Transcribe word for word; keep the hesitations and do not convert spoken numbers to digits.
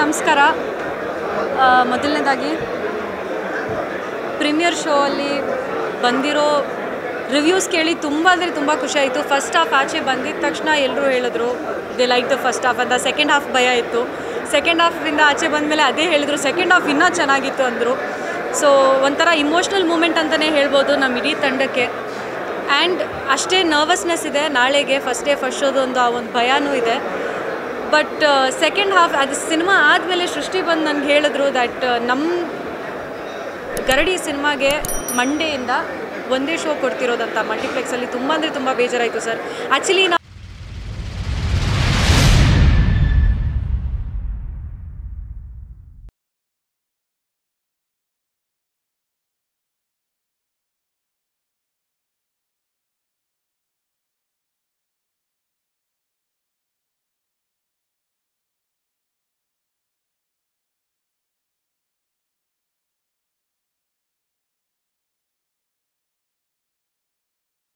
ನಮಸ್ಕಾರ. ಮೊದಲನೇದಾಗಿ premiere show ಅಲ್ಲಿ ಬಂದಿರೋ ರಿವ್ಯೂಸ್ ಕೇಳಿ ತುಂಬ ಅಂದರೆ ತುಂಬ ಖುಷಿ ಆಯಿತು. ಫಸ್ಟ್ ಹಾಫ್ ಆಚೆ ಬಂದಿದ್ದ ತಕ್ಷಣ ಎಲ್ಲರೂ ಹೇಳಿದ್ರು they like the first half ಅಂತ. ಸೆಕೆಂಡ್ ಹಾಫ್ ಭಯ ಇತ್ತು. ಸೆಕೆಂಡ್ ಹಾಫಿಂದ ಆಚೆ ಬಂದಮೇಲೆ ಅದೇ ಹೇಳಿದ್ರು, ಸೆಕೆಂಡ್ ಹಾಫ್ ಇನ್ನೂ ಚೆನ್ನಾಗಿತ್ತು ಅಂದರು. ಸೊ ಒಂಥರ ಇಮೋಷ್ನಲ್ ಮೂಮೆಂಟ್ ಅಂತಲೇ ಹೇಳ್ಬೋದು ನಮ್ಮ ಇಡೀ ತಂಡಕ್ಕೆ. ಆ್ಯಂಡ್ ಅಷ್ಟೇ ನರ್ವಸ್ನೆಸ್ ಇದೆ ನಾಳೆಗೆ, ಫಸ್ಟ್ ಡೇ ಫಸ್ಟ್ ಶೋದು ಒಂದು ಆ ಒಂದು ಭಯನೂ ಇದೆ. ಬಟ್ ಸೆಕೆಂಡ್ ಹಾಫ್ ಅದು ಸಿನಿಮಾ ಆದಮೇಲೆ ಸೃಷ್ಟಿ ಬಂದು ನನಗೆ ಹೇಳಿದ್ರು ದ್ಯಾಟ್ ನಮ್ಮ ಗರಡಿ ಸಿನಿಮಾಗೆ ಮಂಡೆಯಿಂದ ಒಂದೇ ಶೋ ಕೊಡ್ತಿರೋದಂತ ಮಲ್ಟಿಪ್ಲೆಕ್ಸಲ್ಲಿ. ತುಂಬ ಅಂದರೆ ತುಂಬ ಬೇಜಾರಾಯಿತು ಸರ್. ಆ್ಯಕ್ಚುಲಿ